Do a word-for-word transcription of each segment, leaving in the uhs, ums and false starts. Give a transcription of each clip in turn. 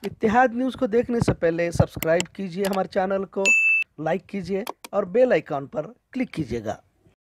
इत्तेहाद news को देखने से पहले सब्सक्राइब कीजिए हमारे चैनल को, लाइक कीजिए और बेल आइकॉन पर क्लिक कीजिएगा।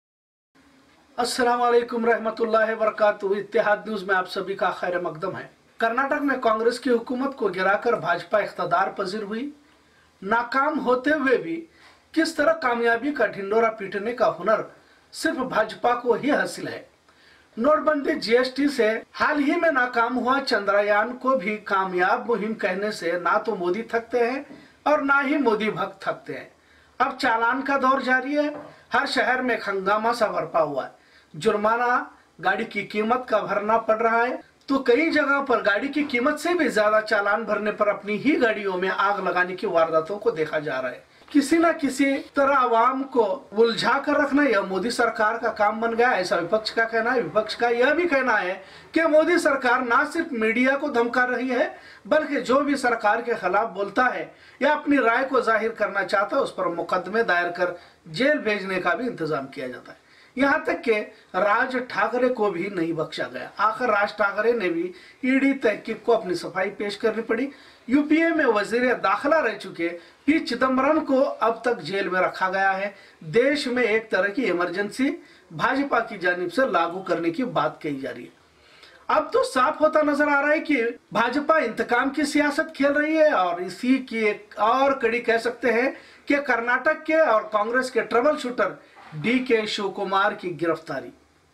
अस्सलाम वालेकुम रहमतुल्लाहि व बरकातुहू। इत्तेहाद न्यूज़ में आप सभी का खैर मकदम है। कर्नाटक में कांग्रेस की हुकूमत को गिराकर भाजपा इख्तदार पजीर हुई। नाकाम होते हुए भी किस तरह कामयाबी का ढिंडोरा पीटने का हुनर सिर्फ भाजपा को ही हासिल है। नोटबंदी, जीएसटी से हाल ही में नाकाम हुआ चंद्रयान को भी कामयाब मुहिम कहने से ना तो मोदी थकते हैं और ना ही मोदी भक्त थकते हैं। अब चालान का दौर जारी है। हर शहर में हंगामा सा बरपा हुआ है। जुर्माना गाड़ी की कीमत का भरना पड़ रहा है, तो कई जगह पर गाड़ी की कीमत से भी ज्यादा चालान भरने पर अपनी ही गाड़ियों में आग लगाने की वारदातों को देखा जा रहा है। किसी न किसी तरह आवाम को उलझा कर रखना यह मोदी सरकार का काम बन गया, ऐसा विपक्ष का कहना है। विपक्ष का यह भी कहना है कि मोदी सरकार न सिर्फ मीडिया को धमका रही है, बल्कि जो भी सरकार के खिलाफ बोलता है या अपनी राय को जाहिर करना चाहता है उस पर मुकदमे दायर कर जेल भेजने का भी इंतजाम किया जाता है। यहाँ तक कि राज ठाकरे को भी नहीं बख्शा गया। आखिर राज ठाकरे ने भी ईडी तहकीक को अपनी सफाई पेश करनी पड़ी। यूपीए में वजीर दाखिला रह चुके पी चिदम्बरम को अब तक जेल में रखा गया है। देश में एक तरह की इमरजेंसी भाजपा की जानिब से लागू करने की बात कही जा रही है। अब तो साफ होता नजर आ रहा है कि भाजपा इंतकाम की सियासत खेल रही है और इसी की एक और कड़ी कह सकते हैं कि कर्नाटक के और कांग्रेस के ट्रबल शूटर डी के शिव कुमार की गिरफ्तारी।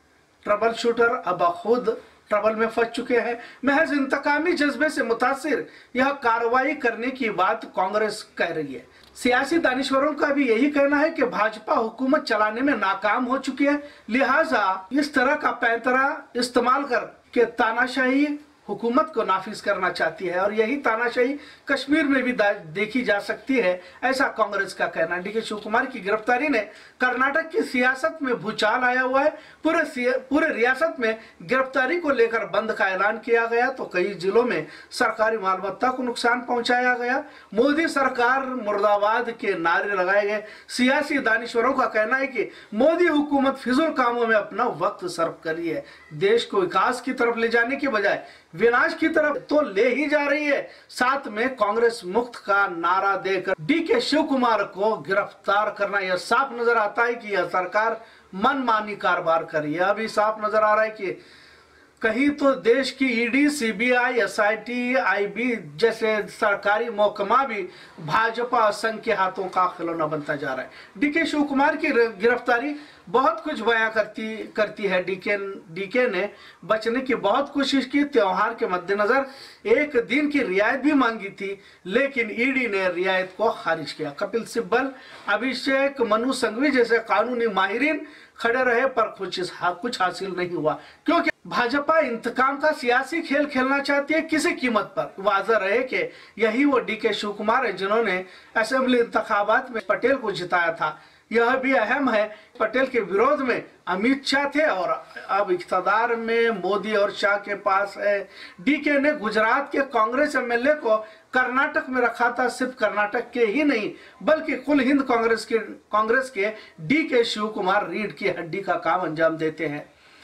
ट्रबल शूटर अब खुद ट्रबल में फंस चुके हैं। महज इंतकामी जज्बे से मुतासिर यह कार्रवाई करने की बात कांग्रेस कह रही है। सियासी दानिश्वरों का भी यही कहना है कि भाजपा हुकूमत चलाने में नाकाम हो चुकी है, लिहाजा इस तरह का पैंतरा इस्तेमाल कर के तानाशाही हुकूमत को नाफिज करना चाहती है और यही तानाशाही कश्मीर में भी देखी जा सकती है, ऐसा कांग्रेस का कहना है। डी के शिव कुमार की गिरफ्तारी ने कर्नाटक की सियासत में भूचाल आया हुआ है। पूरे पूरे रियासत में गिरफ्तारी को लेकर बंद का ऐलान किया गया तो कई जिलों में सरकारी मालमत्ता को नुकसान पहुंचाया गया। मोदी सरकार मुर्दाबाद के नारे लगाए गए। सियासी दानिश्वरों का कहना है कि मोदी हुकूमत फिजूल कामों में अपना वक्त सर्फ कर रही है। देश को विकास की तरफ ले जाने की बजाय विनाश की तरफ तो ले ही जा रही है। साथ में कांग्रेस मुक्त का नारा देकर डी के शिव कुमार को गिरफ्तार करना, यह साफ नजर आता है कि यह सरकार मनमानी कारोबार कर रही है। अभी साफ नजर आ रहा है कि कहीं तो देश की ईडी, सीबीआई, एसआईटी, आईबी जैसे सरकारी महकमा भी भाजपा संघ के हाथों का खिलौना बनता जा रहा है। डी के शिव कुमार की गिरफ्तारी बहुत कुछ बयां करती करती है। डीके डीके ने बचने की बहुत कोशिश की। त्योहार के मद्देनजर एक दिन की रियायत भी मांगी थी, लेकिन ईडी ने रियायत को खारिज किया। कपिल सिब्बल, अभिषेक मनु संघवी जैसे कानूनी माहिरीन खड़े रहे पर कुछ कुछ हासिल नहीं हुआ, क्योंकि भाजपा इंतकाम का सियासी खेल खेलना चाहती है किसी कीमत पर। वाज़ह रहे कि यही वो डी के शिव कुमार है जिन्होंने असेंबली इंतखाबात में पटेल को जिताया था। यह भी अहम है, पटेल के विरोध में अमित शाह थे और अब इख्तदार में मोदी और शाह के पास है। डीके ने गुजरात के कांग्रेस एमएलए को कर्नाटक में रखा था। सिर्फ कर्नाटक के ही नहीं बल्कि कुल हिंद कांग्रेस के कांग्रेस के डी के शिव कुमार रीढ़ की हड्डी का काम अंजाम देते हैं।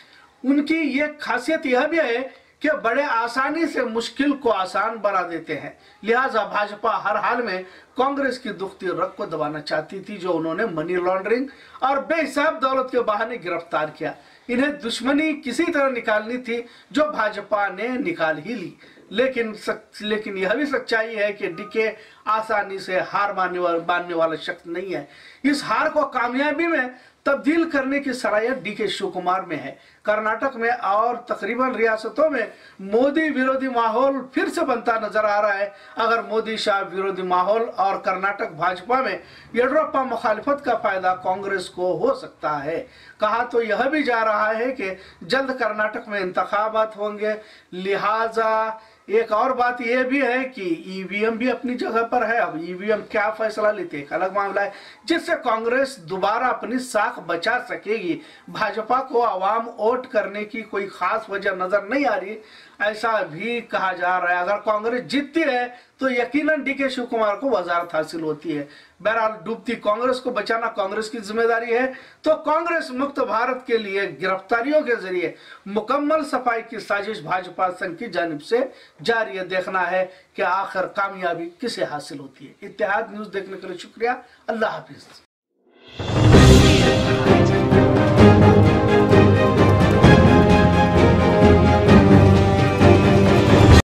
उनकी ये खासियत यह भी है कि बड़े आसानी से मुश्किल को आसान बना देते हैं। लिहाजा भाजपा हर हाल में कांग्रेस की दुखती रग को दबाना चाहती थी, जो उन्होंने मनी लॉन्ड्रिंग और बेहिसाब दौलत के बहाने गिरफ्तार किया। इन्हें दुश्मनी किसी तरह निकालनी थी, जो भाजपा ने निकाल ही ली। लेकिन सच, लेकिन यह भी सच्चाई है कि डीके आसानी से हार मानने वाला मानने वाला शख्स नहीं है। इस हार को कामयाबी में तब्दील करने की सलाहियत डी के शिव कुमार में है। कर्नाटक में और तकरीबन रियासतों में मोदी विरोधी माहौल फिर से बनता नजर आ रहा है। अगर मोदी शाह विरोधी माहौल और कर्नाटक भाजपा में येडियुरप्पा मुखालिफत का फायदा कांग्रेस को हो सकता है। कहा तो यह भी जा रहा है कि जल्द कर्नाटक में इंतखाबात होंगे। लिहाजा एक और बात यह भी है कि ईवीएम भी अपनी जगह पर है। अब ईवीएम क्या फैसला लेते एक अलग मामला है, जिससे कांग्रेस दोबारा अपनी साख बचा सकेगी। भाजपा को आवाम वोट करने की कोई खास वजह नजर नहीं आ रही, ऐसा भी कहा जा रहा है। अगर कांग्रेस जीतती है तो यकीनन डी के शिव कुमार को वजारत हासिल होती है। बहरहाल डूबती कांग्रेस को बचाना कांग्रेस की जिम्मेदारी है। तो कांग्रेस मुक्त भारत के लिए गिरफ्तारियों के जरिए मुकम्मल सफाई की साजिश भाजपा संघ की जानिब से जारी है। देखना है कि आखिर कामयाबी किसे हासिल होती है। इत्तेहाद न्यूज देखने के लिए शुक्रिया। अल्लाह हाफिज।